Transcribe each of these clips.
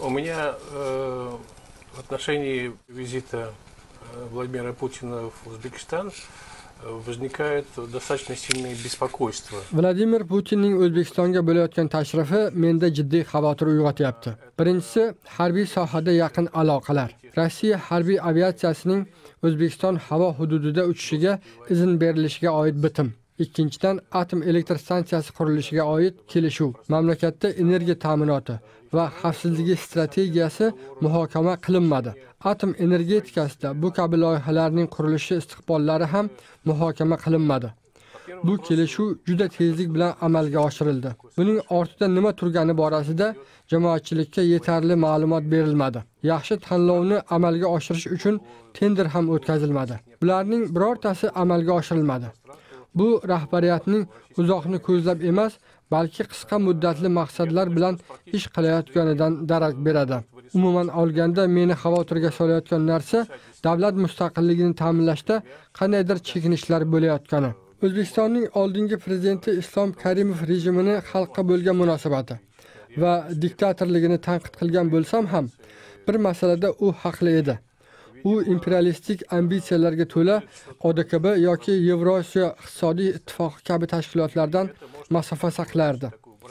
У меня в отношении визита Владимира Путина в Узбекистан возникает достаточно сильное беспокойство. Vladimir Putinning O'zbekistonga bo'layotgan tashrifi menda jiddiy xavotir uyg'otyapti. Birinchisi, harbiy sohada yaqin aloqalar. Rossiya harbiy aviatsiyasining O'zbekiston havo hududida uchishiga izn berilishiga oid bitim. Ikkinchidan, atom elektr stansiyasi qurilishiga oid kelishuv. Mamlakatda energiya ta'minoti va xavfsizligi strategiyasi muhokama qilinmadi. Atom energetikasida bu kabi loyihalarning qurilishi istiqbollari ham muhokama qilinmadi. Bu kelishuv juda tezlik bilan amalga oshirildi. Buning ortida nima turgani borasida jamoatchilikka yetarli ma'lumot berilmadi. Yaxshi tanlovni amalga oshirish uchun tender ham o'tkazilmadi. Bularning birortasi amalga oshirilmadi. Bu rahbariyatning uzoqni ko'zlab emas, balki qisqa muddatli maqsadlar bilan ish qilayotganidan darak beradi. Umuman olganda meni xavotirga solayotgan narsa davlat mustaqilligini ta'minlashda qandaydir chekinishlar bo'layotgani. O'zbekistonning oldingi prezidenti Islom Karimov rejimini xalqqa bo'lgan munosabati va diktatorligini tanqid qilgan bo'lsam ham, bir masalada u haqli edi. U imperialistik ambitsiyalarga to'la ODKB yoki Yevrosiyo iqtisodiy ittifoqi kabi tashkilotlardan masofa saqlardi.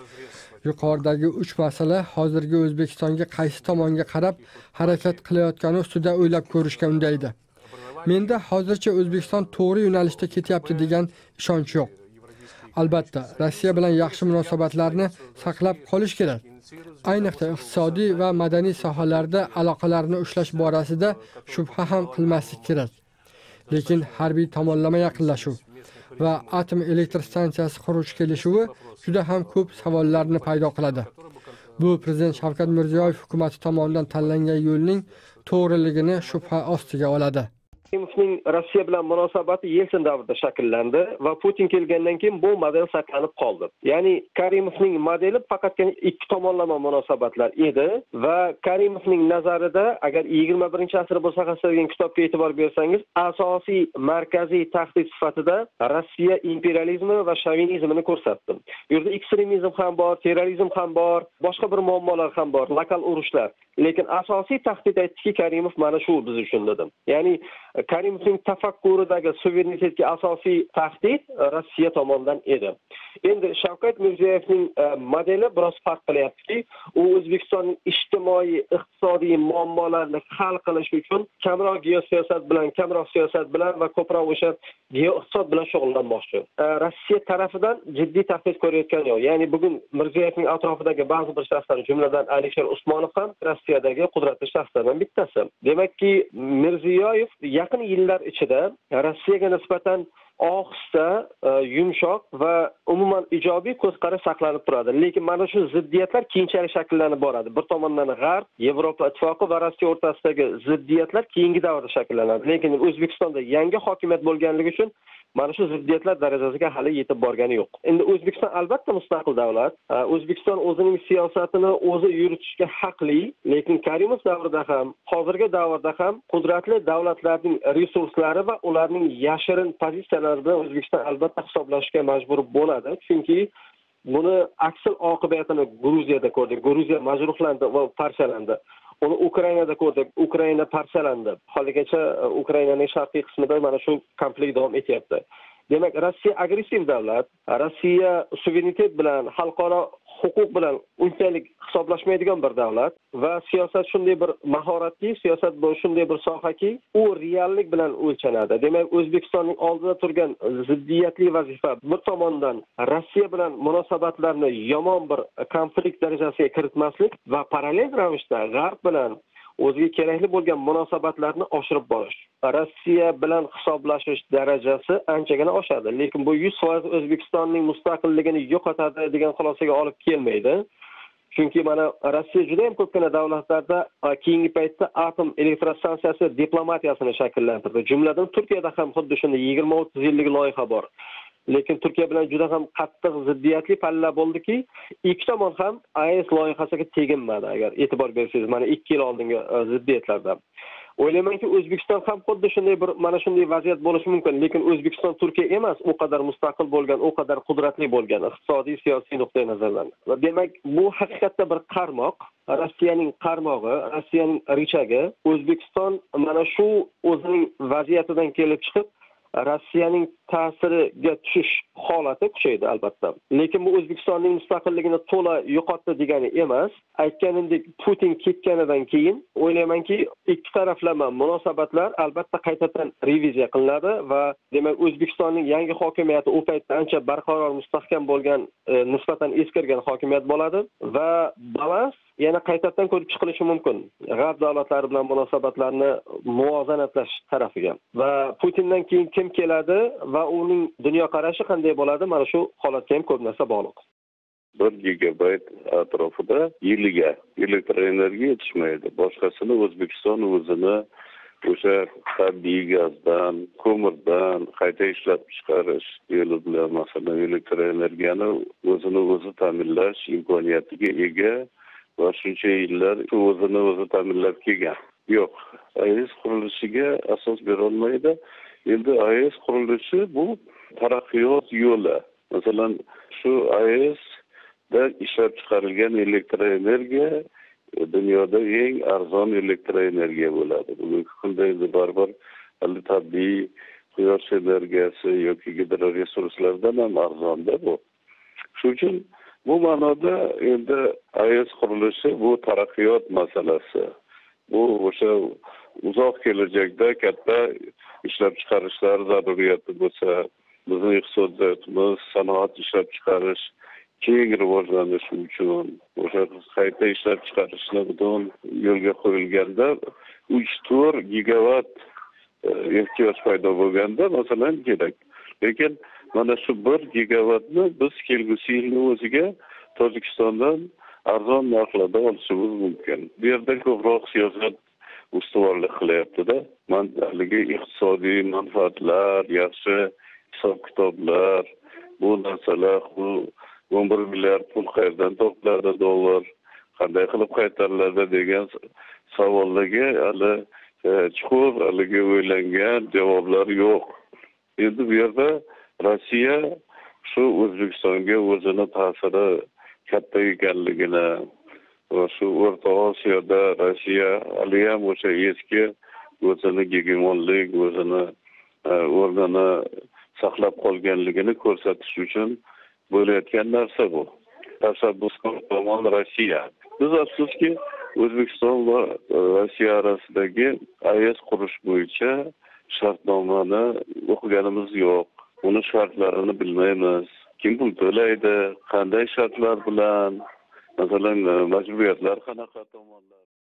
Yuqoridagi 3 masala hozirgi O'zbekistonga qaysi tomonga qarab harakat qilayotgani ustida o'ylab ko'rishga undaydi. Menda hozircha O'zbekiston to'g'ri yo'nalishda ketyapti degan ishonch yo'q. Albatta, Rossiya bilan yaxshi munosabatlarni saqlab qolish kerak. Ayniqsa iqtisodiy va madaniy sohalarda aloqalarni ushlash borasida shubha ham qilmaslik kerak. Lekin harbiy tomonlama yaqinlashuv va atom elektr stansiyasi qurish kelishuvi juda ham ko'p savollarni paydo qiladi. Bu prezident Shavkat Mirziyoyev hukumatı tomonidan tanlangan yo'lning to'g'riligini shubha ostiga oladi. Karimovning Rossiya bilan munosabati Yelsin davrida shakllandi va Putin kelgandan keyin bu model saqlanib qoldi. Ya'ni Karimovning modeli faqatgina ikki tomonlama munosabatlar edi va Karimovning nazarida agar 21-asr bo'lsa degan kitobga e'tibor bersangiz, asosiy markaziy tahdid sifatida Rossiya imperializmi va shovinizmini ko'rsatdi. Bu yerda ekstremizm ham bor, terrorizm ham bor, boshqa bir muammolar ham bor, lokal urushlar. Lekin asosiy tahdid aytdiki, Karimov mana shu biz uchun dedim. Ya'ni Karimovning tafakkuridagi suverenitetga asosiy tahdid Rossiya tomonidan edi. Endi Shavkat Mirziyoyevning modeli biroz farq qilyaptiki, u O'zbekistonning ijtimoiy, iqtisodiy muammolarini hal qilish uchun kamroq geosiyosat bilan va ko'proq o'sha geoiqtisod bilan shug'ullanmoqchi. Rossiya tarafidan jiddiy tahdid ko'rayotgani yo'q. Ya'ni bugun Mirziyoyevning atrofidagi ba'zi bir shaxslar, jumladan Alisher Usmonov ham Rossiyadagi qudratli shaxslardan bittasi. Demakki, Mirziyoyev yaqin yillar ichida Rossiyaga nisbatan ohista, yumshoq va umuman ijobiy ko'zqarash saqlanib turadi. Lekin mana shu ziddiyatlar keyinchalik shakllanib boradi. Bir tomondan G'arb, Yevropa ittifoqi va Rossiya o'rtasidagi ziddiyatlar keyingi davrda shakllanadi. Lekin O'zbekistonda yangi hokimiyat bo'lganligi uchun mana shu ziddiyatlar darajasiga hali yetib borgani yo'q. Endi O'zbekiston albatta mustaqil davlat. O'zbekiston o'zining siyosatini o'zi yuritishga haqli, lekin Karimov davrida ham, hozirgi davrda ham qudratli davlatlarning resurslari va ularning yashirin pozitsiyalari bilan O'zbekiston albatta hisoblashga majbur bo'ladi. Chunki buni aksil oqibatini Gruziyada ko'rdik. Gruziya majruhlandi va parchalandi. Uni Ukrainada ko'rdik. Ukraina parchalandi. Haligacha Ukrainaning sharqiy qismida mana shu konflikt davom etyapti. Demak, Rossiya agressiv davlat. Rossiya suverenitet bilan, xalqaro huquq bilan unchalik hisoblashmaydigan bir davlat va siyosat shunday bir mahoratli, siyosat bu shunday bir sohaki, u reallik bilan o'lchanadi. Demak, O'zbekistonning oldida turgan ziddiyatli vazifa bir tomondan Rossiya bilan munosabatlarni yomon bir konflikt darajasiga kiritmaslik va parallel ravishda G'arb bilan o'ziga kerakli bo'lgan munosabatlarni oshirib borish. Rossiya bilan hisoblashish darajasi anchagina oshadi, lekin bu 100% O'zbekistonning mustaqilligini yo'qotadi degan xulosaga olib kelmaydi. Chunki mana Rossiya juda ham ko'pgina davlatlarda keyingi paytda atom elektrostansiyasi diplomatiyasini shakllantirdi. Jumladan Turkiyada ham xuddi shunday 20-30 yillik loyiha bor. Lekin Turkiya bilan juda ham qattiq ziddiyatli pallalar bo'ldiki, ikki tomon ham AES loyihasiga teginmadi agar e'tibor bersangiz, mana 2 yil oldingi ziddiyatlarda. O'ylaymanki, O'zbekiston ham xuddi shunday mana shunday vaziyat bo'lishi mumkin, lekin O'zbekiston Turkiya emas, u qadar mustaqil bo'lgan, u qadar qudratli bo'lgan iqtisodiy, siyosiy nuqtai nazardan. Va demak, bu haqiqatda bir qarmoq, Rossiyaning qarmog'i, Rossiyaning richagi. O'zbekiston mana shu o'zining vaziyatidan kelib chiqib Rossiyaning ta'siriga tushish holati kuchaydi albatta. Lekin bu O'zbekistonning mustaqilligini to'la yo'qotdi degani emas. Aytganimdek, Putin ketganidan keyin o'ylaymanki, ikki taraflama munosabatlar albatta qaytadan reviziya qilinadi va demak O'zbekistonning yangi hokimiyati u paytda ancha barqaror, mustahkam bo'lgan, nisbatan eskirgan hokimiyat bo'ladi va balans yana qaytadan ko'rib chiqilishi mumkin. G'arb davlatlari bilan munosabatlarni muvozanatlash tarafiga. Va Putindan keyin kim keladi va uning dunyoqarashi qanday bo'ladi, mana shu holatga ham ko'p narsa bog'liq. 1 gigabayt atrofida yiliga elektr energiya yetishmaydi. Boshqasini O'zbekiston o'zini o'sha tabiiy gazdan, ko'mirdan qayta ishlab chiqarish yo'li bilan masalan elektr energiyani o'zini o'zi ta'minlash imkoniyatiga ega va shuncha yillar o'zini o'zi ta'minlab kelgan. Yo'q, AES qurilishiga asos bera olmaydi. Endi AES qurilishi bu taraqqiyot yo'li. Masalan, shu AES da ishlab chiqarilgan elektr energiya dunyoda eng arzon elektr energiya bo'ladi. Bugungi kunda endi baribir tabiiy quyosh energiyasi yoki gidroresurslardan ham arzonda bu. Shuning uchun bu ma'noda endi AES qurilishi bu taraqqiyot masalasi. Bu o'sha uzoq kelajakda katta ishlab chiqarishlar zaruriyati bo'lsa, bizning iqtisodiyotimiz, sanoat ishlab chiqarish keng rivojlanishi uchun o'sha qayta ishlab chiqarishni butun yo'lga qo'yilganda 3-4 gigavat ehtiyoj paydo bo'lganda masalan kerak. Lekin mana shu 1 gigavatni biz kelgusi yilni o'ziga Tojikistondan arzon narxlarda olishimiz mumkin. Bu yerda ko'proq siyosat ustuvorlik qilyapti-da. Haligi iqtisodiy manfaatlar, yaxshi hisob-kitoblar, bu narsalar, bu 11 milliard pul qayerdan topiladi dollar, qanday qilib qaytariladi degan savollarga hali chuqur haligi o'ylangan javoblar yo'q. Endi bu yerda Rossiya shu O'zbekistonga o'zini ta'siri katta ekanligini va shu O'rta Osiyoda Rossiya haliyam o'sha eski o'zini hegemonlik, o'zini o'rnini saqlab qolganligini ko'rsatish uchun bo'layotgan narsa bu. Tashabbuskor tomon Rossiya. Biz afsuski O'zbekiston va Rossiya orasidagi AES qurish bo'yicha shartnomani o'qiganimiz yo'q. Uni shartlarini bilmaymiz. Kim pul to'laydi, qanday shartlar bilan, masalan, majburiyatlar qanaqa tomonlar